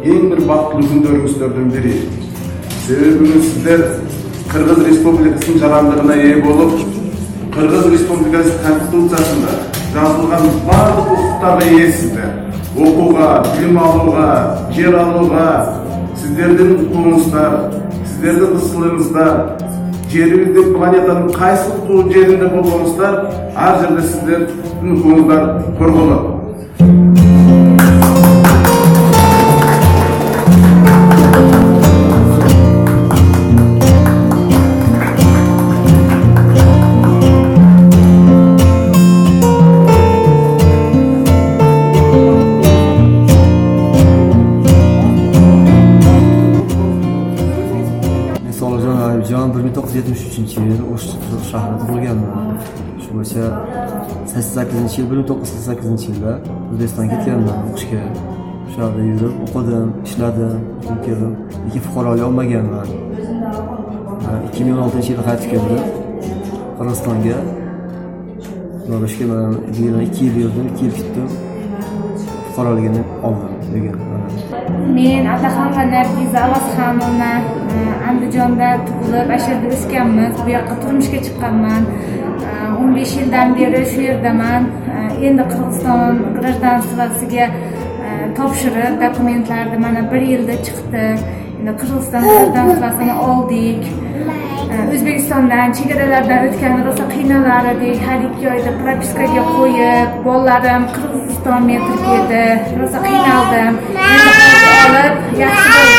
eng bir baxtlı günlerimizden biri. Sebebi sizler Kırgız Respublikası'nın jarandığına ие bolup, Kırgız Respublikası Konstitusiyasında жазылған барлық құқықтарға иесіздер. Оқуға, білім алуға, жер алуға, сіздердің құқығыңыздар, сіздердің ысылыңыздар, жеріміздің планетаның қайсы жерінде болғаныңыздар, ар жерде сіздердің құқығыңыздар қорғалады. Can 1973-yil O'sh shahrida tug'ilganman. Shu bo'yicha 88-yil, 1988-yilda O'zbekistonga ketganman o'qishga. Shu yerda yurib, o'qidim, ishladim, keldim. Lekin fuqarolik olmaganman. 2016-yilda qaytib keldim Qirg'izistonga. Nolishga men 2 yil yurdim, 2 yil ketdim. Fuqaroligini oldim degan. Men Ataxonova Nargiza Alazxonova Andijonda tug'ilib, o'sha yerda o'sganmiz. Bu yoqqa turmushga chiqqanman. 15 yildan beri shu yerdaman. Endi Qirg'iziston гражданствosiga topshirib, dokumentlarni mana 1 yilda chiqdi. Endi Qirg'iziston гражданствосini oldik. O'zbekistondan chegaralardan o'tgan rosa qiynallar edik. Har 2 oyda propiskaga qo'yib, bolalarim Qirg'iziston metrida edi. Rosa qiynaldim. Endi olib, yaxshi